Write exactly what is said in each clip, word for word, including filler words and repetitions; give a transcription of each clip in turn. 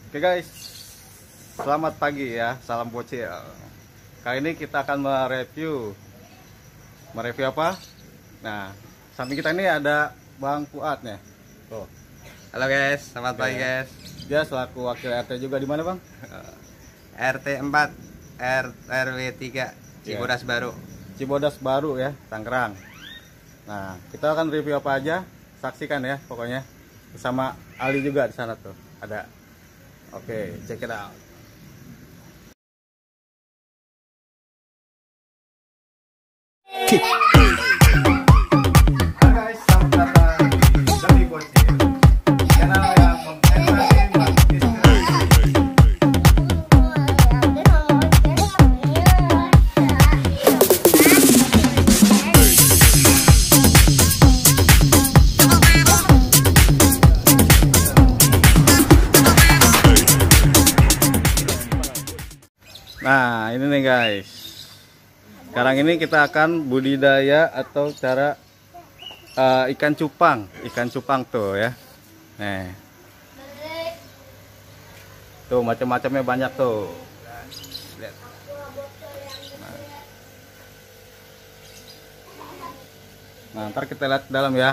Oke guys, selamat pagi ya, salam bocil. Kali ini kita akan mereview Mereview apa? Nah, samping kita ini ada Bang Fuad nih. Tuh. Halo guys, selamat Oke. pagi guys. Dia selaku wakil R T juga di mana Bang? R T empat, R W tiga, Cibodas Baru. Cibodas Baru ya, Tangerang. Nah, kita akan review apa aja, saksikan ya pokoknya. Bersama Ali juga di sana tuh, ada. Oke, check it out. Hai guys, selamat datang di Demi Bocil, channel yang mengedukasi inspirasi. Nah, ini nih guys. Sekarang ini kita akan budidaya atau cara uh, ikan cupang, ikan cupang tuh ya. Nih. Tuh macam-macamnya banyak tuh. Lihat. Nah. Nah, ntar kita lihat ke dalam ya.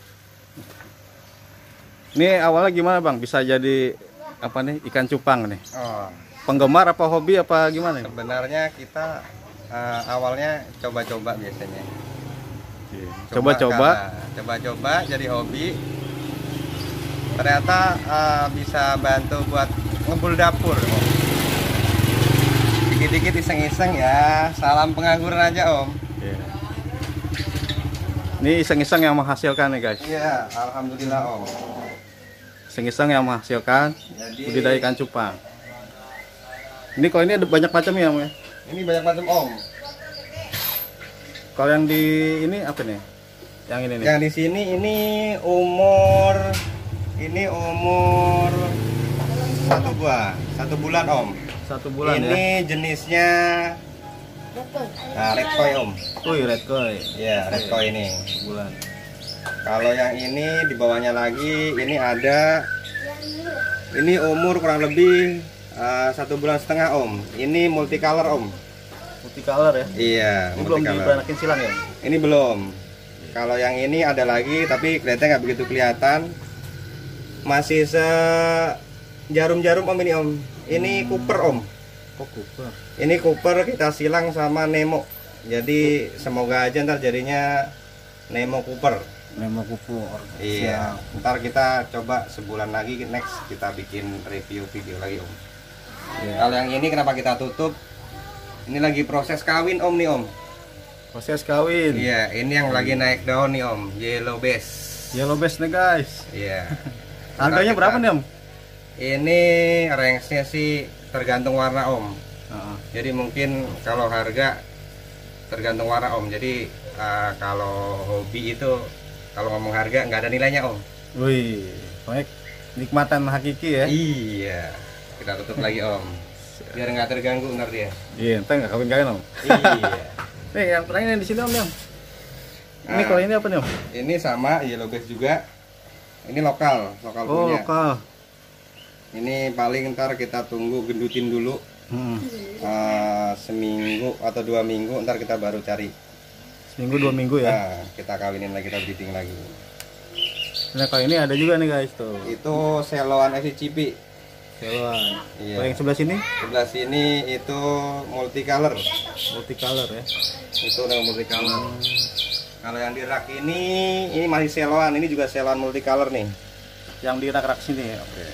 Ini awalnya gimana Bang? Bisa jadi apa nih ikan cupang nih? Oh, Penggemar apa hobi apa gimana? sebenarnya kita uh, awalnya coba-coba biasanya. Coba-coba. karena- Coba-coba jadi hobi. Ternyata uh, bisa bantu buat ngebul dapur. Om. Dikit-dikit iseng-iseng ya. Salam pengangguran aja Om. Iya. Ini iseng-iseng yang menghasilkan nih guys. Iya, alhamdulillah Om. Iseng-iseng yang menghasilkan Jadi budidaya ikan cupang. Ini kalau ini ada banyak macam ya, Om ya. ini banyak macam Om. Kalau yang di ini apa nih? Yang ini nih. Yang di sini ini umur ini umur satu buah, satu bulan Om. Satu bulan ini ya. jenisnya nah, red koi Om. Wih, red koi. Ya, red koi ini. Bulan. Kalau yang ini di bawahnya lagi ini ada ini umur kurang lebih uh, satu bulan setengah Om. Ini multicolor Om. Multicolor ya. Iya, Ini belum multicolor. dibanakin silang ya. Ini belum. Kalau yang ini ada lagi, tapi kelihatannya nggak begitu kelihatan. Masih se jarum-jarum Om ini Om. Ini Cooper Om. Oh, Cooper. Ini Cooper kita silang sama Nemo. Jadi semoga aja ntar jadinya Nemo Cooper. Nemo Cooper. Iya. Ntar kita coba sebulan lagi next kita bikin review video lagi Om. Iya. Kalau yang ini kenapa kita tutup? Ini lagi proses kawin Om nih Om. Proses kawin. Iya, ini yang lagi naik daun nih Om, yellow base. Yellow base nih guys. Iya. Harganya Ntar berapa kita- nih Om? Ini range-nya sih tergantung warna Om. Heeh. Jadi mungkin kalau harga tergantung warna Om. Jadi uh, kalau hobi itu kalau ngomong harga nggak ada nilainya Om. Wih, baik. Nikmatan hakiki ya. Iya. Kita tutup lagi Om. Biar nggak terganggu ntar dia. Iya, entar nggak kawin-kawin Om. Iya. Nih, yang terakhir yang di sini Om, Om. Ini Nah, kalau ini apa nih Om? Ini sama yellow base juga. Ini lokal, lokal Oh, punya. lokal. Ini paling ntar kita tunggu gendutin dulu Hmm. uh, seminggu atau dua minggu ntar kita baru cari. Seminggu dua minggu ya. Nah, kita kawinin lagi, kita breeding lagi. Nah, kalau ini ada juga nih guys tuh. Itu seloan F C C P. Seloan. Iya. Kalau yang sebelah sini Sebelah sini itu multicolor. multicolor ya. Itu yang multicolor. Kalau yang di rak ini ini masih seloan, ini juga seloan multicolor nih. Yang di rak-rak sini ya. Oke.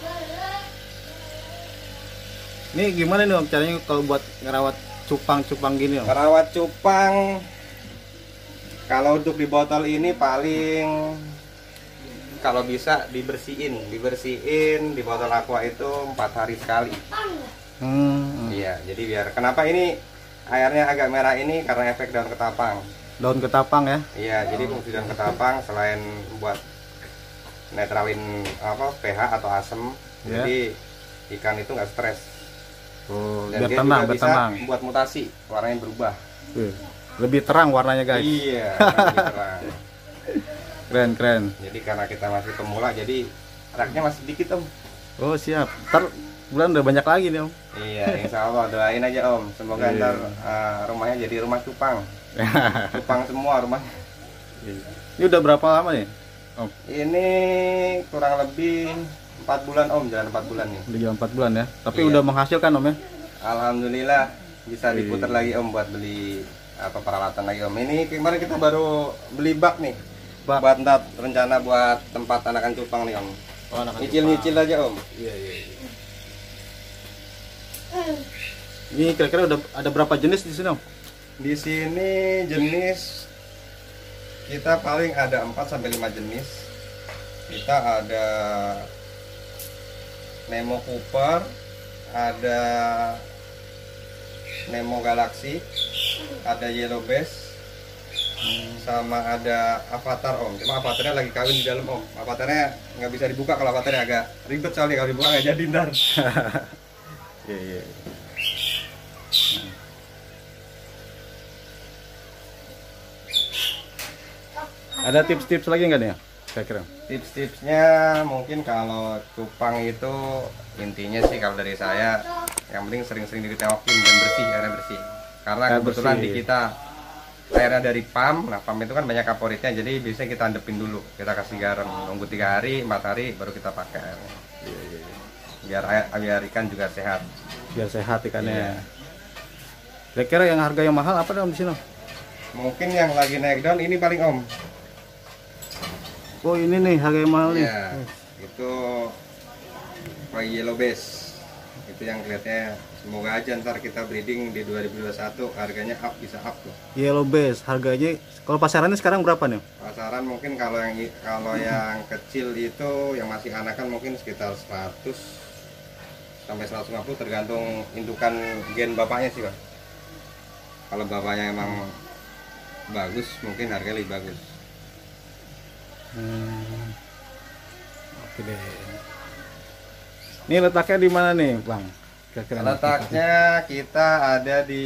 Ini gimana nih Om caranya kalau buat ngerawat cupang-cupang gini Om? Perawat cupang kalau untuk di botol ini paling kalau bisa dibersihin, dibersihin di botol aqua itu empat hari sekali. Hmm. Iya, jadi biar kenapa ini airnya agak merah ini karena efek daun ketapang. Daun ketapang ya. Iya, jadi fungsi daun ketapang selain buat netralin apa pH atau asam, Ya. jadi ikan itu nggak stres. Oh, Dan biar dia tenang, juga biar bisa tenang. buat mutasi, warnanya berubah. Tuh, lebih terang warnanya guys. Iya, lebih terang. Keren keren. Jadi karena kita masih pemula, jadi raknya masih dikit Om. Oh siap. Ntar bulan udah banyak lagi nih om. Iya, insya Allah doain aja om. Semoga Iya. ntar uh, rumahnya jadi rumah cupang. Cupang semua rumahnya. Ini udah berapa lama nih om? Ini kurang lebih empat bulan om, jalan empat bulan nih. Udah jalan empat bulan ya. Tapi Iya. udah menghasilkan om ya? Alhamdulillah bisa diputar Iya. lagi om buat beli apa peralatan lagi om. Ini kemarin kita baru beli bak nih. Bak. Buat ntar rencana buat tempat anakan cupang nih om. Oh, anak Nyicil-nyicil aja om. Iya iya. iya. Ini kira-kira udah ada berapa jenis di sini om? Di sini jenis kita paling ada empat sampai lima jenis. Kita ada Nemo Cooper, ada Nemo Galaxy, ada Yellow Bass, sama ada Avatar om. Cuma Avatarnya lagi kawin di dalam om. Avatarnya nggak bisa dibuka, kalau Avatarnya agak ribet soalnya kalau dibuka nggak jadi ntar. Iya iya. Ada tips-tips lagi nggak nih ya? Kira-kira. Tips-tipsnya mungkin kalau cupang itu intinya sih kalau dari saya yang penting sering-sering diteokin dan bersih, airnya bersih. Karena Air kebetulan bersih. di kita airnya dari pump, nah pump itu kan banyak kaporitnya, jadi biasanya kita andepin dulu, kita kasih garam, nunggu tiga hari, empat hari baru kita pakai airnya. Biar air, biar ikan juga sehat. Biar sehat ikannya. Iya. Kira-kira yang harga yang mahal apa nih om di sini? Om? Mungkin yang lagi naik down ini paling om. Oh ini nih harga yang mahal nih. Ya, itu White Yellow Bass. Itu yang kelihatannya semoga aja ntar kita breeding di dua ribu dua puluh satu harganya up, bisa up tuh. Yellow Bass harganya kalau pasarannya sekarang berapa nih? Om? Pasaran mungkin kalau yang kalau yang kecil itu yang masih anakan mungkin sekitar seratus sampai seratus lima puluh tergantung indukan gen bapaknya sih, Pak. Kalau bapaknya emang bagus mungkin harganya lebih bagus. Hmm. Oke deh. Ini letaknya di mana nih, Bang? Kira-kira Letaknya kita ada di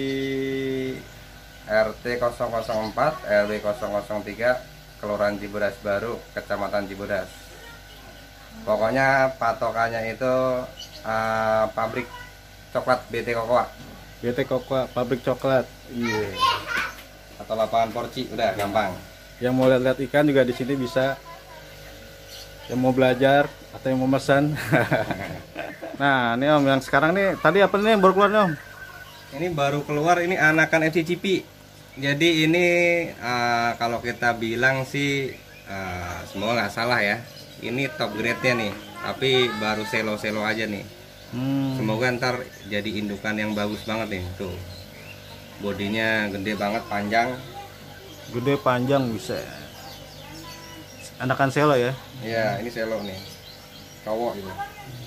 R T nol nol empat R W nol nol tiga Kelurahan Cibodas Baru, Kecamatan Cibodas. Pokoknya patokannya itu uh, pabrik coklat B T Cocoa B T Cocoa, pabrik coklat. Iya. atau lapangan porci, udah gampang. Yang mau lihat-lihat ikan juga di sini bisa. Yang mau belajar atau yang mau pesan. Nah, ini Om yang sekarang nih tadi apa nih yang baru keluar nih Om? Ini baru keluar, ini anakan F C C P. Jadi ini uh, kalau kita bilang sih uh, semoga nggak salah ya. Ini top grade-nya nih, tapi baru selo-selo aja nih. Hmm. Semoga ntar jadi indukan yang bagus banget nih. Tuh, bodinya gede banget, panjang. Gede panjang bisa. Anakan selo ya. Iya, ini selo nih, cowok itu,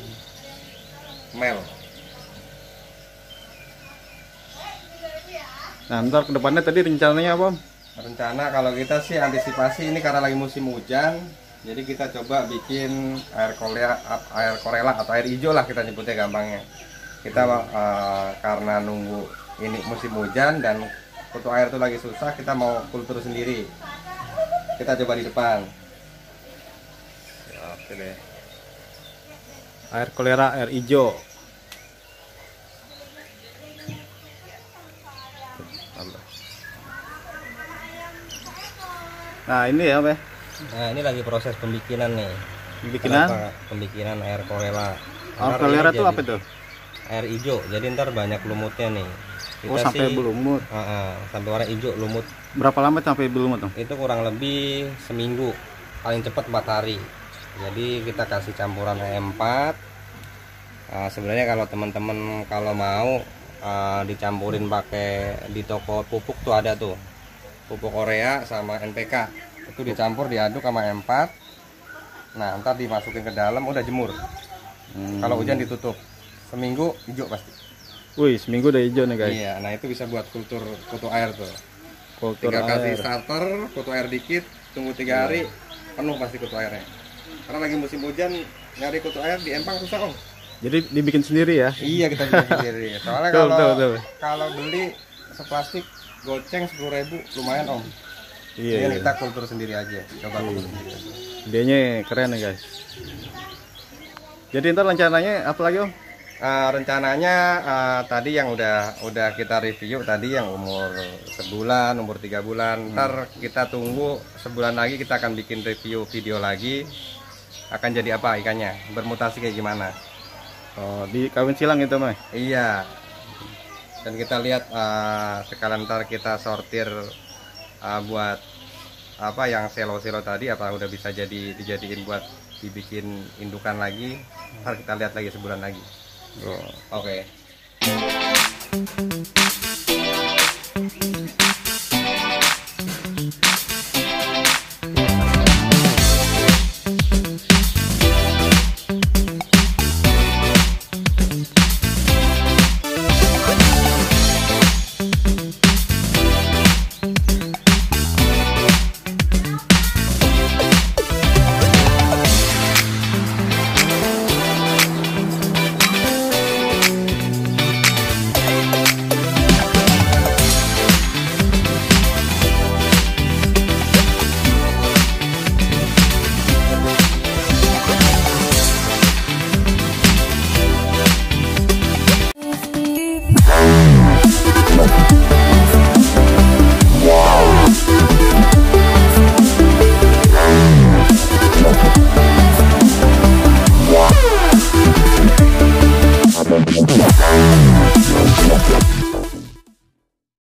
male. Nah, ntar kedepannya tadi rencananya apa Om? Rencana kalau kita sih antisipasi ini karena lagi musim hujan, jadi kita coba bikin air korea, air korela atau air hijau lah kita nyebutnya gampangnya. Kita uh, karena nunggu ini musim hujan dan kutu air itu lagi susah, kita mau kultur sendiri. Kita coba di depan. Oke deh. Air kolera, air hijau. Nah, ini ya, Om ya. Nah, ini lagi proses pembikinan nih. Bikinan Kenapa? Pembikinan air korela. air Ntar kolera ini tuh jadi apa tuh? Air hijau, jadi ntar banyak lumutnya nih. Kita Oh, sampai sih, berlumut. uh, uh, sampai warna hijau lumut. Berapa lama sampai berlumut, Om? Itu kurang lebih seminggu, paling cepat empat hari. Jadi kita kasih campuran E empat. Uh, sebenarnya kalau teman-teman kalau mau uh, dicampurin pakai di toko pupuk tuh ada tuh pupuk Korea sama N P K, itu dicampur diaduk sama E empat. Nah, ntar dimasukin ke dalam udah jemur. Hmm. Kalau hujan ditutup, seminggu hijau pasti. Wih, seminggu udah hijau nih, guys. Iya, nah itu bisa buat kultur kutu air tuh. Kultur Tinggal kasih air. starter, kutu air dikit, tunggu tiga hari, penuh pasti kutu airnya. Karena lagi musim hujan, nyari kutu air di empang susah om. Jadi dibikin sendiri ya? Iya, kita bikin sendiri. Soalnya Betul, kalau betul, betul. kalau beli seplastik goceng sepuluh ribu lumayan om. Iya. Jadi kita kultur sendiri aja, coba kultur sendiri aja. Idenya keren nih, guys. Jadi ntar rencananya apa lagi Om? Uh, rencananya uh, tadi yang udah udah kita review tadi yang umur sebulan, umur tiga bulan. Ntar kita tunggu sebulan lagi kita akan bikin review video lagi. Akan jadi apa ikannya, bermutasi kayak gimana. Oh, di kawin silang itu mah? Iya. Dan kita lihat uh, sekalian ntar kita sortir uh, buat apa yang selo-selo tadi apa udah bisa jadi dijadiin buat dibikin indukan lagi. Ntar kita lihat lagi sebulan lagi. Oh. Oke. Okay.